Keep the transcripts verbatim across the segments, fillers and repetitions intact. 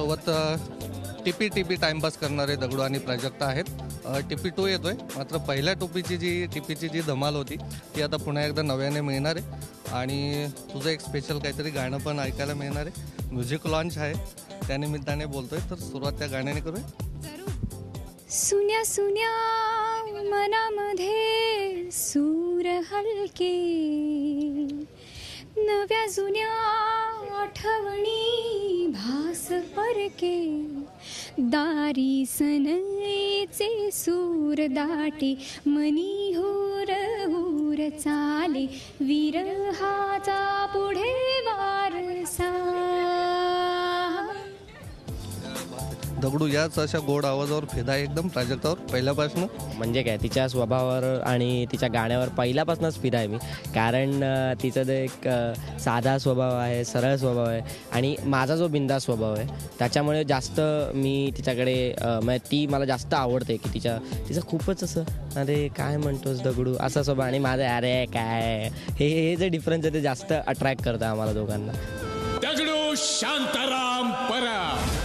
माझ्यासोबत टिपी टिपी टाइमपास करणारे दगडू आणि प्राजक्ता आहेत. टिपी टू येतोय, मात्र पहिल्या टोपीची जी टिपीची जी धमाल होती ती आता पुन्हा एकदा नव्याने मिळणार आहे आणि तुझं एक स्पेशल काहीतरी गाणं पण ऐकायला मिळणार आहे. म्युझिक लॉन्च आहे, त्यानिमित्ताने बोलतोय. तर सुरुवात त्या गाण्याने करूया. सुन्या सुन्या मनामध्ये सूर हलके, नव्या जुन्या आठवणी भास परके, दारी सनईचे सूर दाटे, मनी हुर हुर चाले, विरहाचा पुढे वारसा. दगडू याच अशा गोड आवाजावर फिदा एकदम प्राजक्तावर पहिल्यापासून. म्हणजे काय, तिच्या स्वभावावर आणि तिच्या गाण्यावर पहिल्यापासूनच फिदा आहे मी. कारण तिचं जे एक साधा स्वभाव आहे, सरळ स्वभाव आहे आणि माझा जो बिंदास स्वभाव आहे त्याच्यामुळे जास्त मी तिच्याकडे म्हणजे ती मला जास्त आवडते. की तिच्या तिचं खूपच असं अरे काय म्हणतोस दगडू असा स्वभाव आणि माझं अरे काय हे हे जे डिफरन्स आहे ते जास्त अट्रॅक्ट करतं आम्हाला दोघांना. दगडू शांताराम परब.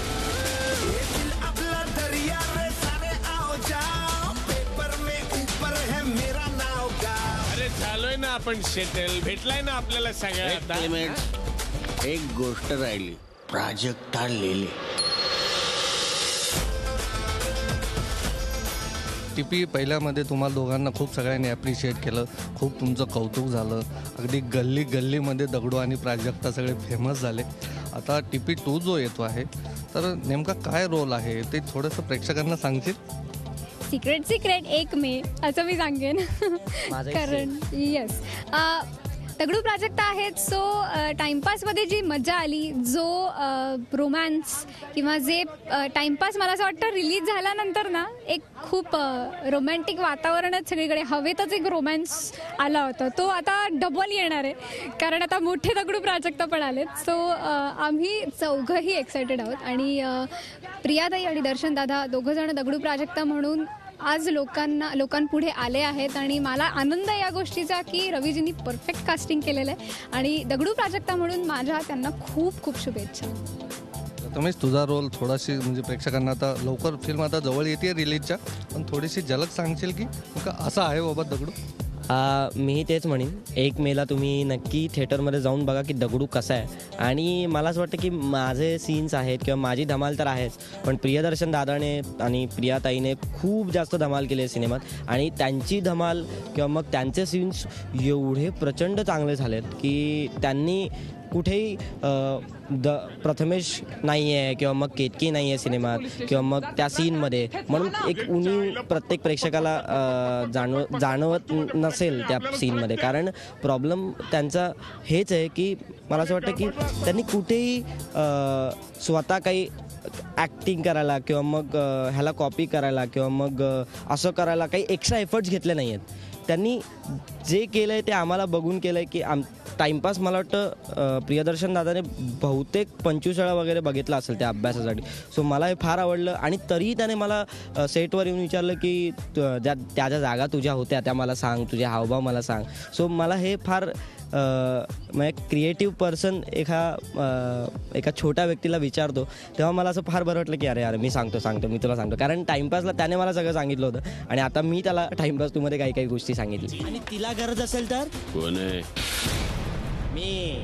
झालोय ना आपण सेटल, भेटलाय ना आपल्याला सगळ्या. एक गोष्ट राहिली, प्राजक्ता लेले. टिपी पहिल्यामध्ये तुम्हाला दोघांना खूप सगळ्यांनी ॲप्रिशिएट केलं, खूप तुमचं कौतुक झालं. अगदी गल्ली गल्लीमध्ये दगडू आणि प्राजक्ता सगळे फेमस झाले. आता टिपी टू जो येतो आहे तर नेमका काय रोल आहे ते थोडंसं प्रेक्षकांना सांगशील? सिक्रेट सिक्रेट एक मे असं मी सांगेन. कारण येस दगडू प्राजक्ता आहेत. सो टाइमपासमध्ये जी मजा आली, जो रोमॅन्स किंवा जे टाइमपास मला असं वाटतं रिलीज झाल्यानंतर ना एक खूप रोमॅन्टिक वातावरणच सगळीकडे, हवेतच एक रोमॅन्स आला होता, तो आता डबल येणार आहे. कारण आता मोठे दगडू प्राजक्ता पण आलेत. सो आम्ही चौघंही एक्सायटेड आहोत आणि प्रियाताई आणि दर्शन दादा दोघंजण दगडू प्राजक्ता म्हणून आज लोकांना लोकांपुढे आले आहेत आणि मला आनंद आहे या गोष्टीचा की रवीजींनी परफेक्ट कास्टिंग केलेलं आहे आणि दगडू प्राजक्ता म्हणून माझ्या त्यांना खूप खूप शुभेच्छा. रमेश, तुझा रोल थोडाशी म्हणजे प्रेक्षकांना आता लवकर फिल्म आता जवळ येते रिलीजच्या, पण थोडीशी झलक सांगशील की असं आहे बाबा दगडू? मी तेच म्हणेन, एक मेला तुम्ही नक्की थिएटरमध्ये जाऊन बघा की दगडू कसा आहे. आणि मला असं वाटतं की माझे सीन्स आहेत किंवा माझी धमाल तर आहेच, पण प्रियदर्शन दादाने आणि प्रियाताईने खूप जास्त धमाल केली आहे सिनेमात. आणि त्यांची धमाल किंवा मग त्यांचे सीन्स एवढे प्रचंड चांगले झालेत की त्यांनी कुठेही द प्रथमेश नाही आहे किंवा मग केतकी नाही आहे सिनेमात किंवा मग त्या सीनमध्ये, म्हणून एक उणीव प्रत्येक प्रेक्षकाला जाणव जाणवत नसेल त्या सीनमध्ये. कारण प्रॉब्लेम त्यांचा हेच आहे की मला असं वाटतं की त्यांनी कुठेही स्वतः काही ॲक्टिंग करायला किंवा मग ह्याला कॉपी करायला किंवा मग असं करायला काही एक्स्ट्रा एफर्ट्स घेतले नाही आहेत. त्यांनी जे केलं आहे ते आम्हाला बघून केलं आहे की आम टाईमपास मला वाटतं प्रियदर्शन दादाने बहुतेक पंचवीस वेळा वगैरे बघितला असेल त्या अभ्यासासाठी. सो मला हे फार आवडलं आणि तरीही त्याने मला सेटवर येऊन विचारलं की ज्या त्या ज्या जागा तुझ्या होत्या त्या मला सांग, तुझे हावभाव मला सांग. सो मला हे फार म्हणजे क्रिएटिव्ह पर्सन एका एका छोट्या व्यक्तीला विचारतो तेव्हा मला असं फार बरं वाटलं की अरे अरे मी सांगतो सांगतो मी तुला सांगतो. कारण टाईमपासला त्याने मला सगळं सांगितलं होतं आणि आता मी त्याला टाईमपास टूमध्ये काही काही गोष्टी सांगितली. आणि तिला गरज असेल तर कोण आहे? मी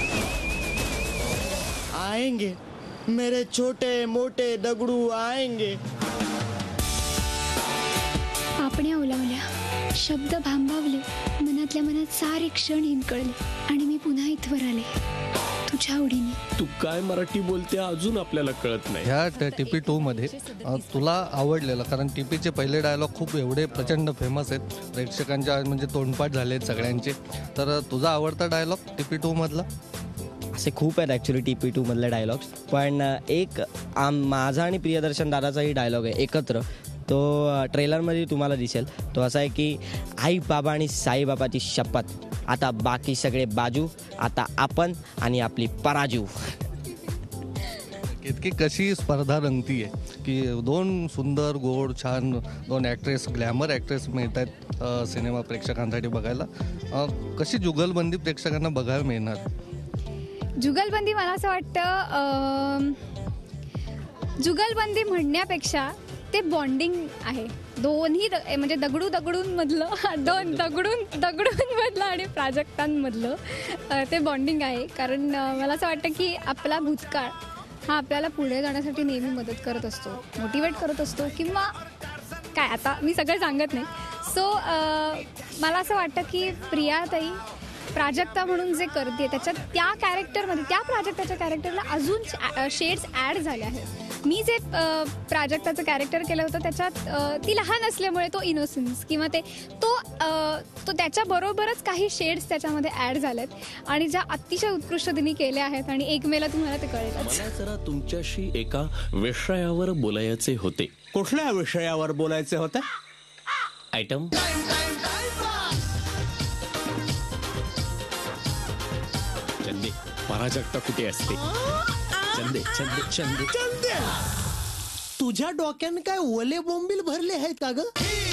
आएंगे मेरे छोटे मोठे दगडू आएंगे. पापण्या ओलावल्या, शब्द भांबावले, मनातल्या मनात सारे क्षण हिंकळले आणि मी पुन्हा इथवर आले तुझ्या आवडीने. तू काय मराठी बोलते अजून आपल्याला कळत नाही. ह्या टिपी टू मध्ये तुला आवडलेलं, कारण टिपीचे पहिले डायलॉग खूप एवढे प्रचंड फेमस आहेत, प्रेक्षकांच्या म्हणजे तोंडपाठ झाले आहेत सगळ्यांचे. तर तुझा आवडता डायलॉग टिपी टू मधला? असे खूप आहेत ॲक्च्युली टी पी टूमधले डायलॉग्स, पण एक आम माझा आणि प्रियदर्शन दादाचाही डायलॉग आहे एकत्र, तो ट्रेलरमध्ये तुम्हाला दिसेल. तो असा आहे की आई बाबा आणि साईबाबाची शपथ, आता बाकी सगळे बाजू, आता आपण आणि आपली पराजू. इतकी कशी स्पर्धा रंगती आहे की दोन सुंदर गोड छान दोन ॲक्ट्रेस, ग्लॅमर ॲक्ट्रेस मिळत आहेत सिनेमा प्रेक्षकांसाठी बघायला. कशी जुगलबंदी प्रेक्षकांना बघायला मिळणार? जुगलबंदी मला असं वाटतं जुगलबंदी म्हणण्यापेक्षा ते बॉन्डिंग आहे. दोन्ही द- म्हणजे दगडू दगडूंमधलं दोन दगडून दगडूंमधलं आणि प्राजक्तांमधलं अ, ते बॉन्डिंग आहे. कारण अ, मला असं वाटतं की आपला भूतकाळ हा आपल्याला पुढे जाण्यासाठी नेहमी मदत करत असतो, मोटिवेट करत असतो, किंवा काय आता मी सगळं सांगत नाही. सो मला असं वाटतं की प्रियाताई प्राजक्ता म्हणून जे करते त्याच्यात त्या कॅरेक्टरमध्ये त्या प्राजक्ताच्या कॅरेक्टरला अजून शेड्स ॲड झाले आहेत. मी जे अ, प्राजक्ताचं कॅरेक्टर केलं होतं त्याच्यात अ, ती लहान असल्यामुळे तो इनोसन्स किंवा ते तो अ, तो त्याच्याबरोबरच काही शेड्स त्याच्यामध्ये ॲड झालेत आणि ज्या अतिशय उत्कृष्ट तिने केल्या आहेत आणि एक मेला तुम्हाला ते कळेलच. मला जरा तुमच्याशी एका विषयावर बोलायचे होते. कुठल्या विषयावर बोलायचे होते? आयटम चंदे, पराजक्ता कुठे असते? चंदे चंदे चंदे चंद्या, तुझ्या डोक्यानं काय ओले बोंबील भरले आहेत का ग?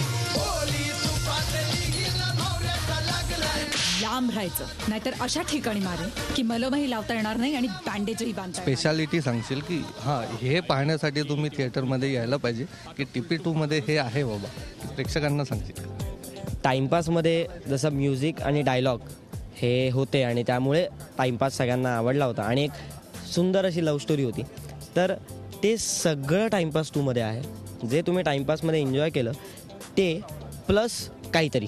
लांब राहायचं, नाहीतर अशा ठिकाणी मारेन की मलमही लावता येणार नाही आणि बँडेजही बांधता येणार नाही. स्पेशालिटी सांगशील की हां हे पाहण्यासाठी तुम्ही थिएटरमध्ये यायला पाहिजे की टीपी टूमध्ये हे आहे बाबा, प्रेक्षकांना सांगशील? टाईमपासमध्ये जसं म्युझिक आणि डायलॉग हे होते आणि त्यामुळे टाईमपास सगळ्यांना आवडला होता आणि एक सुंदर अशी लव्ह स्टोरी होती. तर ते सगळं टाईमपास टूमध्ये आहे. जे तुम्ही टाईमपासमध्ये एन्जॉय केलं ते प्लस काहीतरी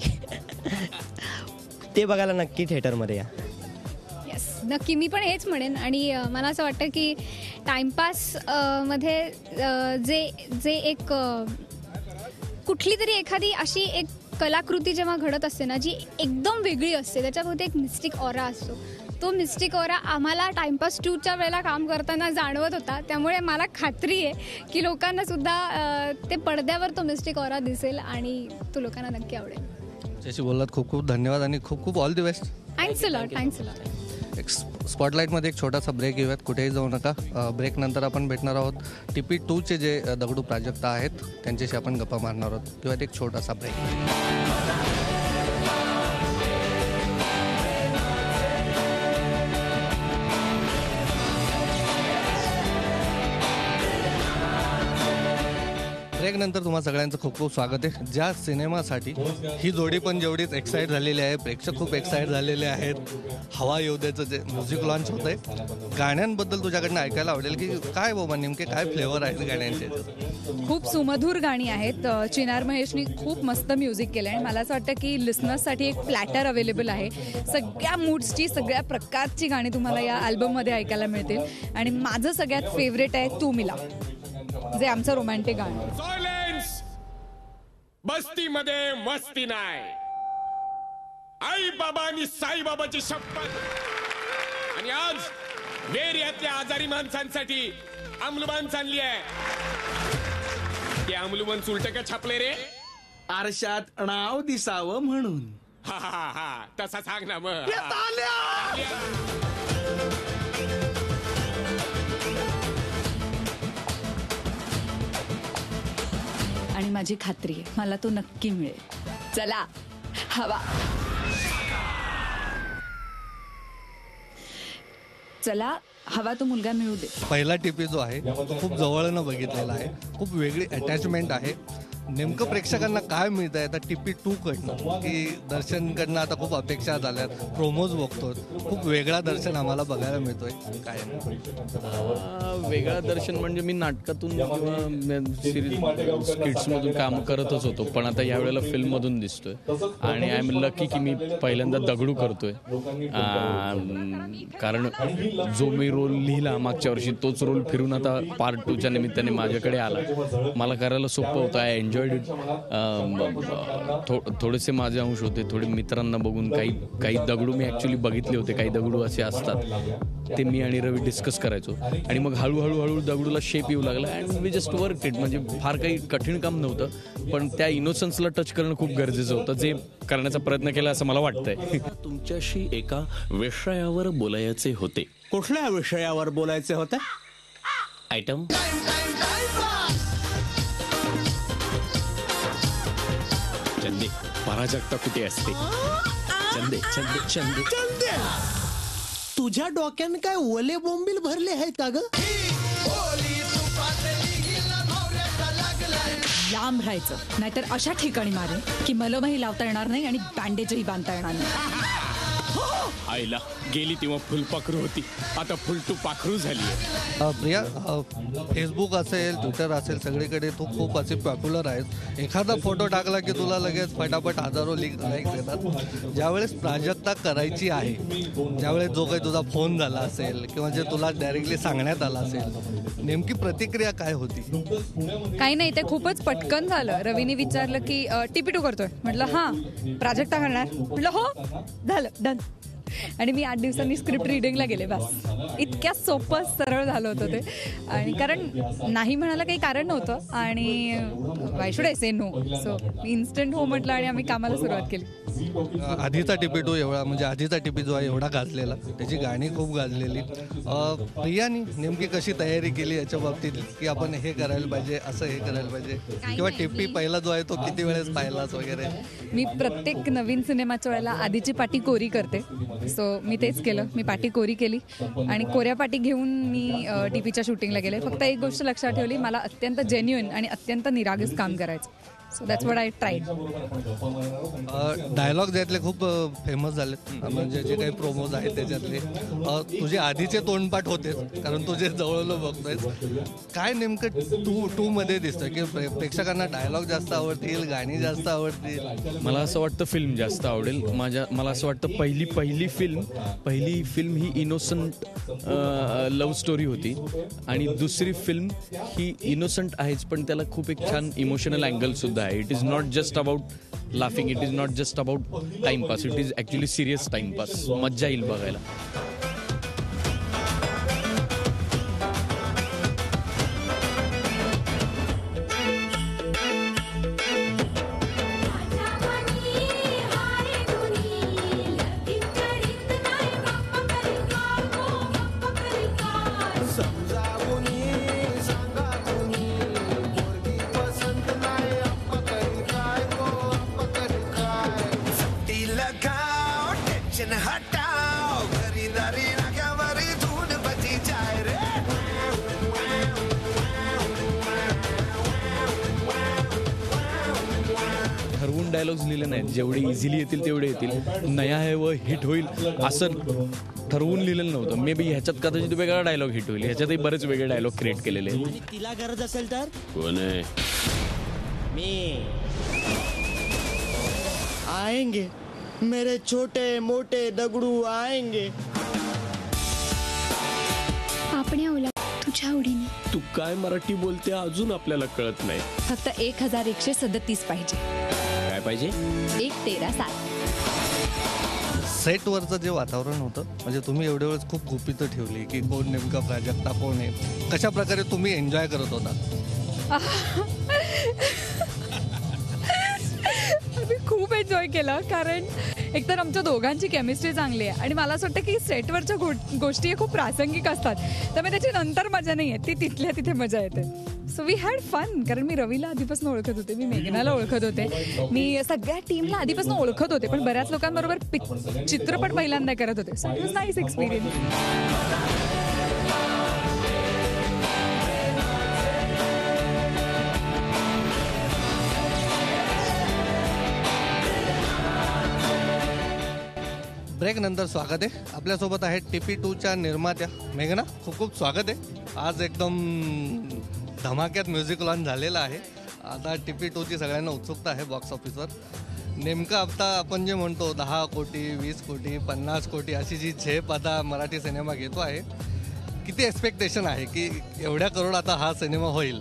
ते बघायला नक्की थिएटरमध्ये या. येस, नक्की मी पण हेच म्हणेन. आणि अ, मला असं वाटतं की टाईमपास अ, मध्ये अ, जे जे एक अ, कुठली तरी एखादी अशी एक कलाकृती जेव्हा घडत असते ना जी एकदम वेगळी असते, त्याच्यामध्ये एक मिस्टिक ऑरा असतो. तो मिस्टिक ऑरा आम्हाला टाईमपास टूच्या वेळेला काम करताना जाणवत होता. त्यामुळे मला खात्री आहे की लोकांना सुद्धा अ, ते पडद्यावर तो मिस्टिक ऑरा दिसेल आणि तो लोकांना नक्की आवडेल. त्याशी बोललात खूप खूप धन्यवाद आणि खूप खूप all the best. Thanks a lot, thanks a lot. एक स्पॉटलाईटमध्ये एक छोटासा ब्रेक घेऊयात, कुठेही जाऊ नका. ब्रेक नंतर आपण भेटणार आहोत टीपी टूचे जे अ, दगडू प्राजक्ता आहेत त्यांच्याशी आपण गप्पा मारणार आहोत. किंवा एक छोटासा ब्रेक. ब्रेक नंतर तुम्हा सगळ्यांचं खूप खूप स्वागत आहे. ज्या सिनेमासाठी ही जोडी पण जेवढीच एक्साइट झालेली आहे, प्रेक्षक खूप एक्साइट झालेले आहेत. हवा येऊ द्याचं जे म्युझिक लॉन्च होत आहे, गाण्यांबद्दल तुझ्याकडनं ऐकायला आवडेल की काय बाबा नेमके काय फ्लेवर आहेत गाण्यांचे? खूप सुमधूर गाणी आहेत. अ, चिनार महेशनी खूप मस्त म्युझिक केलं आहे आणि मला असं वाटतं की लिसनर्ससाठी एक प्लॅटर अवेलेबल आहे. सगळ्या मूड्सची, सगळ्या प्रकारची गाणी तुम्हाला या अल्बममध्ये ऐकायला मिळतील आणि माझं सगळ्यात फेवरेट आहे तू मिला, जे आमचं रोमॅन्टिक गाणं आहे. सायलेन्स. बस्तीमध्ये मस्ती नाही. आई बाबा आणि साई बाबाची शपथ. आणि आज वेरियातल्या आजारी माणसांसाठी अमलुबान चालली आहे. ते अमलुबान उलट का छापले रे? आरशात नाव दिसावं म्हणून. हा हा हा तसा सांग ना मग. आणि माझी खात्री आहे मला तो नक्की मिळेल. चला हवा, चला हवा तो मुलगा मिळू दे. पहिला टीपी जो आहे तो खूप जवळनं बघितलेला आहे, खूप वेगळी अटॅचमेंट आहे. नेमकं प्रेक्षकांना काय मिळत आहे आता टीपी टू कडनं, की दर्शनकडनं आता खूप अपेक्षा झाल्यात, प्रोमोज बघतो, खूप वेगळा दर्शन आम्हाला बघायला मिळतोय काय? आ, वेगळा दर्शन म्हणजे मी नाटकातून किंवा सिरीज स्किट्समधून काम करतच होतो, पण आता यावेळेला फिल्ममधून दिसतोय आणि आय एम लकी की मी पहिल्यांदा दगडू करतोय. आ, कारण जो मी रोल लिहिला मागच्या वर्षी तोच रोल फिरून आता पार्ट टूच्या निमित्ताने माझ्याकडे आला. मला करायला सोपं होतं. I enjoyed it. थोडेसे माझे अंश होते, थोडे मित्रांना बघून काही काही दगडू मी ॲक्च्युली बघितले होते. काही दगडू असे असतात ते मी आणि रवी डिस्कस करायचो आणि मग हळूहळू हळू दगडूला शेप येऊ लागला and we just work it. म्हणजे फार काही कठीण काम नव्हतं, पण त्या इनोसन्सला टच करणं खूप गरजेचं होतं, जे करण्याचा प्रयत्न केला असं मला वाटतंय. तुमच्याशी एका विषयावर बोलायचे होते. कुठल्या विषयावर बोलायचे होते? आयटम चंदे, पराजक्ता कुठे असते? चंदे चंदे चंदे चंद्या, तुझ्या डोक्यानं काय ओले बोंबील भरले आहेत का ग? लांब राहायचं, नाहीतर अशा ठिकाणी मारेन की मलमही लावता येणार नाही आणि बँडेजही बांधता येणार नाही. आईला गेली तेव्हा फुलपाखरू होती, आता फुलटू पाखरू झाली आहे. अ, प्रिया, अ, फेसबुक असेल, ट्विटर असेल, सगळीकडे तू खूप असे पॉप्युलर आहेस. एखादा फोटो टाकला की तुला लगेच फटाफट हजारो लिक लाईक्स येतात. ज्यावेळेस प्राजक्ता करायची आहे, ज्यावेळेस जो काही तुझा फोन झाला असेल किंवा जे तुला डायरेक्टली सांगण्यात आलं असेल, नेमकी प्रतिक्रिया काय होती? काही नाही, ते खूपच पटकन झालं. रवीने विचारलं की टीपी टू करतोय, म्हटलं हां. प्राजक्ता करणार, म्हटलं हो, झालं डन. आणि मी आठ दिवसांनी स्क्रिप्ट रिडिंगला गेले. बस इतक्या सोपं सरळ झालं होतं ते. आणि कारण नाही म्हणायला काही कारण नव्हतं आणि why should I say no. So मी इन्स्टंट हो म्हटलं आणि आम्ही कामाला सुरुवात केली. आधीचा टिपी टू एवढा म्हणजे आधीचा टिपी जो आहे एवढा गाजलेला, त्याची गाणी खूप गाजलेली. प्रियानी नेमकी कशी तयारी केली याच्या बाबतीत की आपण हे करायला पाहिजे, असं हे करायला पाहिजे, किंवा टिपी पहिला जो आहे तो किती वेळेस पाहिलाच वगैरे? मी प्रत्येक नवीन सिनेमाच्या वेळेला आधीची पाटी कोरी करते. सो मी तेच केलं. मी पाटी कोरी केली आणि कोऱ्या पाटी घेऊन मी टीपीच्या शूटिंगला गेले. फक्त एक गोष्ट लक्षात ठेवली, मला अत्यंत जेन्युइन आणि अत्यंत निरागस काम करायचं. So that's what I tried. Dialogue ज्यातले खूप फेमस झालेत, म्हणजे जे काही प्रोमोज आहेत त्याच्यातले तुझे आधीचे तोंडपाठ होतेच, कारण तुझे जवळलो बघतोयस. काय नेमकं टू टू मध्ये दिसतं की प्रेक्षकांना डायलॉग जास्त आवडतील, गाणी जास्त आवडतील? मला असं वाटतं फिल्म जास्त आवडेल. माझ्या मला असं वाटतं पहिली पहिली फिल्म पहिली फिल्म ही इनोसंट लव्ह स्टोरी होती आणि दुसरी फिल्म ही इनोसंट आहेच, पण त्याला खूप एक छान इमोशनल अँगल सुद्धा आहे. It is not just about laughing, it is not just about timepass, it is actually serious timepass. मज्जा येईल बघायला. ठरवून डायलॉग्स लिहिले नाहीत, जेवढे इझिली येतील तेवढे येतील. नया है व हिट होईल असं ठरवून लिहिलेलं नव्हतं. मे बी ह्याच्यात कदाचित वेगळा डायलॉग हिट होईल, ह्याच्यातही बरेच वेगळे डायलॉग क्रिएट केलेले आहेत. तिला गरज असेल तर कोण आहे? मी आएंगे, मेरे छोटे मोठे दगडू आएंगे. आपण ओला तुझ्या आवडीने. तू काय मराठी बोलते अजून आपल्याला कळत नाही. फक्त एक हजार एकशे सदतीस पाहिजे. काय पाहिजे? एक तेरा सात. सेटवरचं जे वातावरण होतं, म्हणजे तुम्ही एवढ्या वेळेस खूप गुपितं ठेवली की कोण नेमका प्राजक्ता कोण आहे, कशा प्रकारे तुम्ही एन्जॉय करत होता? मी खूप एन्जॉय केलं, कारण एकतर आमच्या दोघांची केमिस्ट्री चांगली आहे आणि मला असं वाटतं की सेटवरच्या गो गोष्टी खूप प्रासंगिक असतात, त्यामुळे त्याची नंतर मजा नाही येत, ती तिथल्या तिथे मजा येते. So we had fun. कारण मी रवीला आधीपासून ओळखत होते, मी मेघनाला ओळखत होते, मी सगळ्या टीमला आधीपासून ओळखत होते, पण बऱ्याच लोकांबरोबर पिक चित्रपट पहिल्यांदा करत होते. So it was nice experience. Break नंतर स्वागत आहे. आपल्यासोबत आहे टीपी टूच्या निर्मात्या मेघना. खूप खूप स्वागत आहे. आज एकदम धमाक्यात म्युझिक लॉन्च झालेला आहे. आता टीपी टूची सगळ्यांना उत्सुकता आहे बॉक्स ऑफिसवर. नेमकं आता आपण जे म्हणतो दहा कोटी वीस कोटी पन्नास कोटी अशी जी झेप आता मराठी सिनेमा घेतो आहे, किती एक्सपेक्टेशन आहे की एवढ्या करोड आता हा सिनेमा होईल?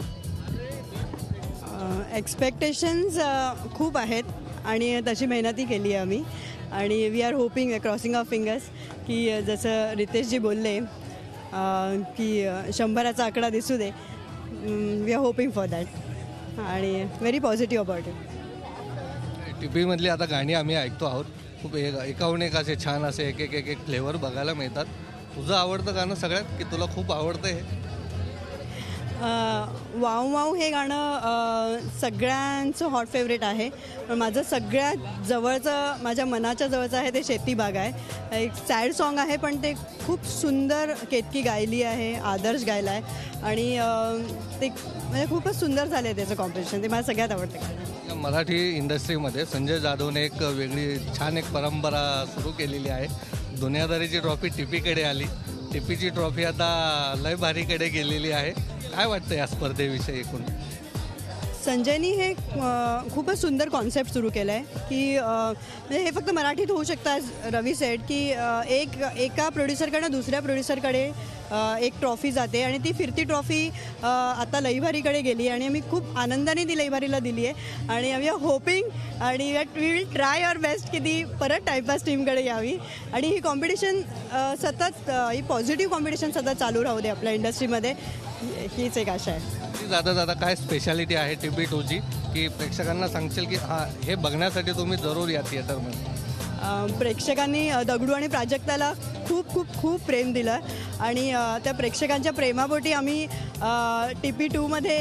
एक्सपेक्टेशन्स खूप आहेत आणि तशी मेहनतही केली आहे आम्ही आणि we are hoping crossing of fingers की जसं रितेशजी बोलले की शंभराचा आकडा दिसू दे. We are hoping for that आणि very positive about it. T व्हीमधली आता गाणी आम्ही ऐकतो आहोत, खूप एक एकाहून एक असे छान असे एक एक एक एक फ्लेवर बघायला मिळतात. तुझं आवडतं गाणं सगळ्यात की तुला खूप आवडतं हे? वाव वाव हे गाणं अ, सगळ्यांचं हॉट फेवरेट आहे. पण माझं सगळ्यात जवळचं, माझ्या मनाच्या जवळचं आहे ते शेती बाग आहे. एक सॅड सॉन्ग आहे पण ते खूप सुंदर केतकी गायली आहे, आदर्श गायला आहे आणि अ, ते म्हणजे खूपच सुंदर झालं आहे त्याचं कॉम्पोजिशन. ते मला सगळ्यात आवडतं. मराठी इंडस्ट्रीमध्ये संजय जाधवने एक वेगळी छान एक परंपरा सुरू केलेली आहे. दुनियादारीची ट्रॉफी टिपीकडे आली, टिपीची ट्रॉफी आता लय भारीकडे गेलेली आहे. काय वाटतं या स्पर्धेविषयी एकूण? संजयनी हे अ, खूपच सुंदर कॉन्सेप्ट सुरू केलं आहे की अ, म्हणजे हे फक्त मराठीत होऊ शकतं. रवी सेठ की अ, एक एका प्रोड्युसरकडनं दुसऱ्या प्रोड्युसरकडे अ, एक ट्रॉफी जाते आणि ती फिरती ट्रॉफी अ, आता लईभारीकडे गेली आणि आम्ही खूप आनंदाने ती लईभारीला दिली आहे आणि आम्ही होपिंग आणि we will try our best की ती परत टाईमपास टीमकडे यावी आणि ही कॉम्पिटिशन सतत अ, ही पॉझिटिव्ह कॉम्पिटिशन सतत चालू राहू दे आपल्या इंडस्ट्रीमध्ये, हीच एक आशा आहे. जाता जाता काय स्पेशालिटी आहे टीपी टूची की प्रेक्षकांना सांगशील की हां हे बघण्यासाठी तुम्ही जरूर या थिएटरमध्ये? अ, प्रेक्षकांनी अ, दगडू आणि प्राजक्ताला खूप खूप खूप प्रेम दिलं आणि अ, त्या प्रेक्षकांच्या प्रेमापोटी आम्ही टी पी टूमध्ये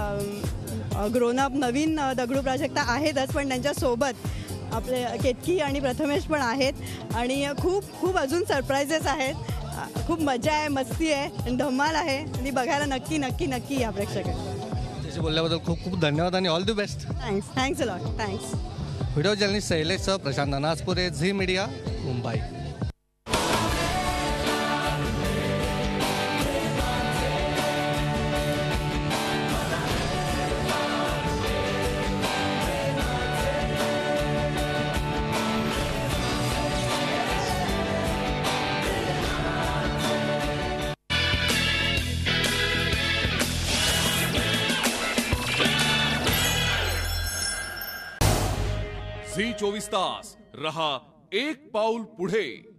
ग्रोनअप नवीन अ, दगडू प्राजक्ता आहेतच पण त्यांच्यासोबत आपले केतकी आणि प्रथमेश पण आहेत आणि खूप खूप अजून सरप्राईजेस आहेत. अ, खूप मजा आहे, मस्ती आहे आणि धमाल आहे आणि बघायला नक्की नक्की नक्की या प्रेक्षकांना. त्याशी बोलल्याबद्दल खूप खूप धन्यवाद आणि all the best. Thanks thanks a lot. Thanks. Video journalist शैलेशसह Prashant Naspure, Zee media, Mumbai. Zee चोवीस तास रहा एक पाऊल पुढे.